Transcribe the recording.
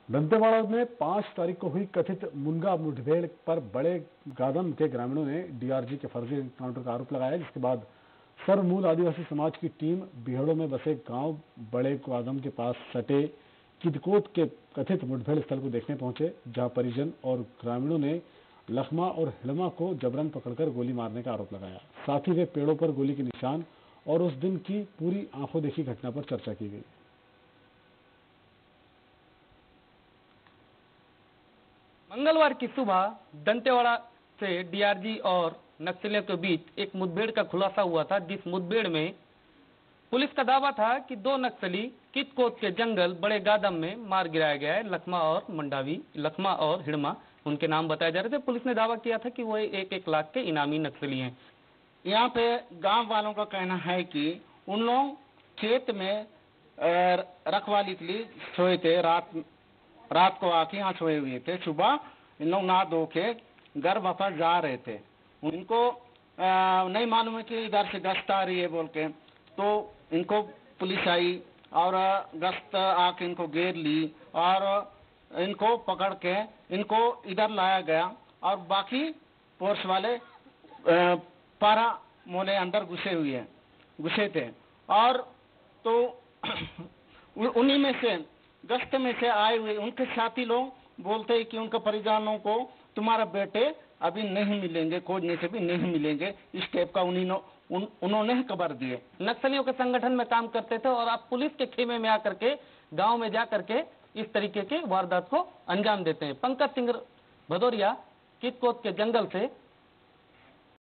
दंतेवाड़ा में 5 तारीख को हुई कथित मुनगा मुठभेड़ पर बड़े गादम के ग्रामीणों ने डीआरजी के फर्जी एनकाउंटर का आरोप लगाया, जिसके बाद सर्वमूल आदिवासी समाज की टीम बीहड़ों में बसे गांव बड़े गादम के पास सटे किदकोत के कथित मुठभेड़ स्थल को देखने पहुंचे, जहां परिजन और ग्रामीणों ने लखमा और हिड़मा को जबरन पकड़कर गोली मारने का आरोप लगाया। साथ ही वे पेड़ों पर गोली के निशान और उस दिन की पूरी आंखों देखी घटना पर चर्चा की गई। मंगलवार की सुबह दंतेवाड़ा से डीआरजी और नक्सलियों के बीच एक मुठभेड़ का खुलासा हुआ था, जिस मुठभेड़ में पुलिस का दावा था कि 2 नक्सली किदकोत के जंगल बड़े गादम में मार गिराया गया है। लखमा और हिड़मा उनके नाम बताए जा रहे थे। पुलिस ने दावा किया था कि वो 1-1 लाख के इनामी नक्सली हैं। यहाँ पे गांव वालों का कहना है कि उन लोग खेत में रखवाली के लिए सोए थे, रात को आके यहाँ सोए हुए थे। सुबह इन लोग नहा धो के घर वापस जा रहे थे। उनको नहीं मालूम है कि इधर से गश्त आ रही है बोल के, तो इनको पुलिस आई और गश्त आके इनको घेर ली और इनको पकड़ के इनको इधर लाया गया और बाकी फोर्स वाले 12 मोले अंदर घुसे थे और तो उन्हीं में से गश्त में से आए हुए उनके साथी लोग बोलते हैं कि उनके परिजनों को तुम्हारा बेटे अभी नहीं मिलेंगे, खोजने से भी नहीं मिलेंगे। इस टाइप का उन्होंने खबर दिए। नक्सलियों के संगठन में काम करते थे और आप पुलिस के खेमे में आकर के गांव में जाकर के इस तरीके के वारदात को अंजाम देते हैं। पंकज सिंह भदौरिया किदकोत के जंगल से